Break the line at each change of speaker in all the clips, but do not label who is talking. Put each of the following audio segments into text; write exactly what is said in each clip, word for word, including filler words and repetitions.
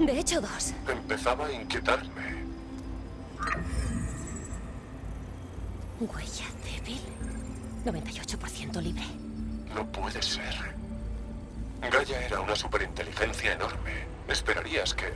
De hecho, dos.
Empezaba a inquietarme.
Huella débil. noventa y ocho por ciento libre.
No puede ser. Gaia era una superinteligencia enorme. Esperarías que...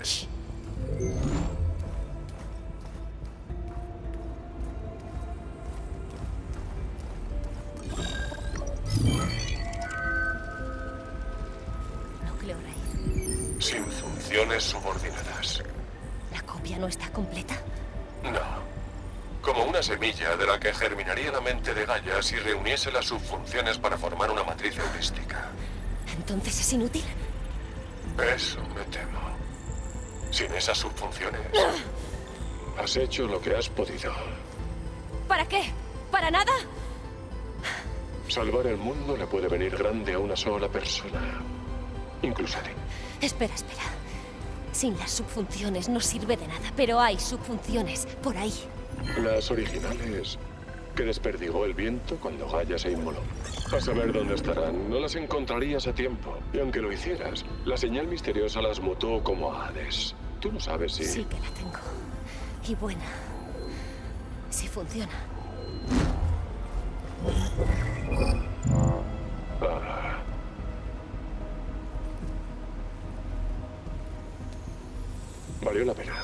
Núcleo raíz.
Sin funciones subordinadas.
¿La copia no está completa?
No. Como una semilla de la que germinaría la mente de Gaia si reuniese las subfunciones para formar una matriz heurística.
¿Entonces es inútil?
Eso me temo. Sin esas subfunciones... Has hecho lo que has podido.
¿Para qué? ¿Para nada?
Salvar el mundo le puede venir grande a una sola persona. Incluso a ti.
Espera, espera. Sin las subfunciones no sirve de nada, pero hay subfunciones por ahí.
Las originales que desperdigó el viento cuando Gaia se inmoló. A saber dónde estarán, no las encontrarías a tiempo. Y aunque lo hicieras, la señal misteriosa las mutó como a Hades. Tú no sabes si...
Sí que la tengo. Y buena. Sí funciona.
Ah. Valió la pena.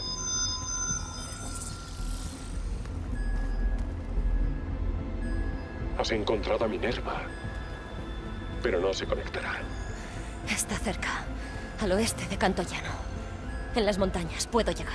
Has encontrado a Minerva, pero no se conectará.
Está cerca, al oeste de Cantoyano. En las montañas puedo llegar.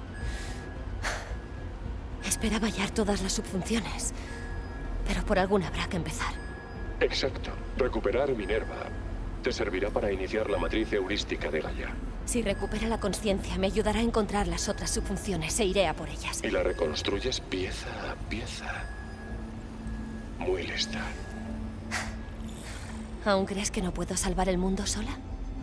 Esperaba hallar todas las subfunciones, pero por alguna habrá que empezar.
Exacto. Recuperar Minerva te servirá para iniciar la matriz heurística de Gaia.
Si recupera la conciencia, me ayudará a encontrar las otras subfunciones e iré a por ellas.
Y la reconstruyes pieza a pieza. Muy lista.
¿Aún crees que no puedo salvar el mundo sola?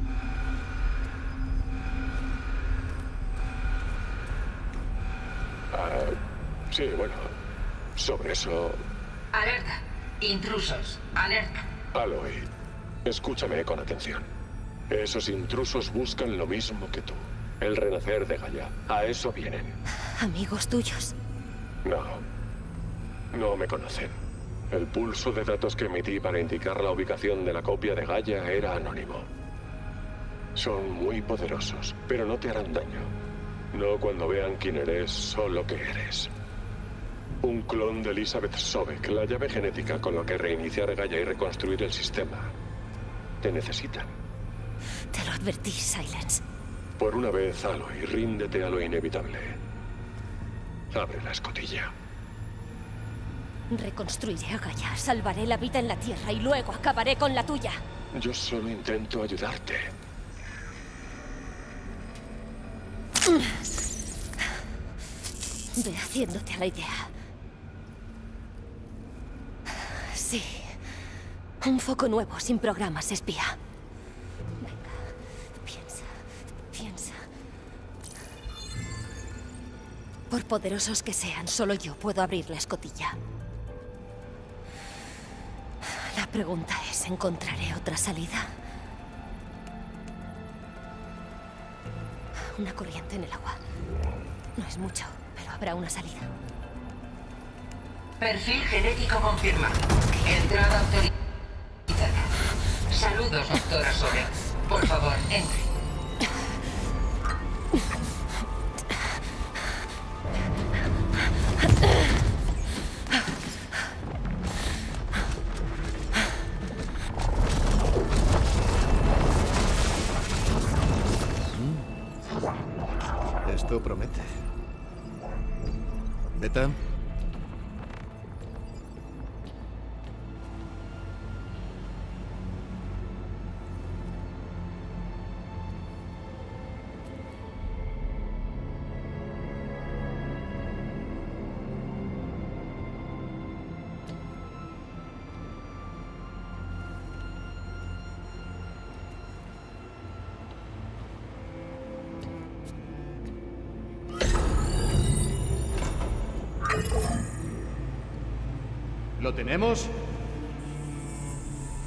Ah, sí, bueno. Sobre eso...
Alerta. Intrusos. Alerta.
Aloy, escúchame con atención. Esos intrusos buscan lo mismo que tú. El renacer de Gaia. A eso vienen.
¿Amigos tuyos?
No. No me conocen. El pulso de datos que emití para indicar la ubicación de la copia de Gaia era anónimo. Son muy poderosos, pero no te harán daño. No cuando vean quién eres o lo que eres. Un clon de Elizabeth Sobek, la llave genética con la que reiniciar Gaia y reconstruir el sistema. Te necesitan.
Te lo advertí, Silence.
Por una vez, Aloy, ríndete a lo inevitable. Abre la escotilla.
Reconstruiré a Gaia, salvaré la vida en la Tierra y luego acabaré con la tuya.
Yo solo intento ayudarte.
Ve haciéndote a la idea. Sí. Un foco nuevo, sin programas espía. Venga, piensa, piensa. Por poderosos que sean, solo yo puedo abrir la escotilla. La pregunta es, ¿encontraré otra salida? Una corriente en el agua. No es mucho, pero habrá una salida.
Perfil genético confirmado. Entrada autorizada. Saludos, doctora Sobek. Por favor, entre.
Esto promete. Beta. ¿Lo tenemos?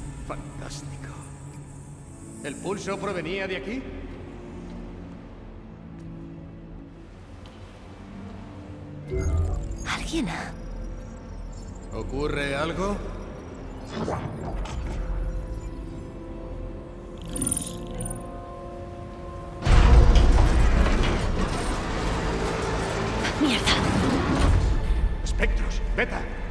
Fantástico. ¿El pulso provenía de aquí?
Siena.
¿Ocurre algo?
¡Mierda!
Espectros, Beta.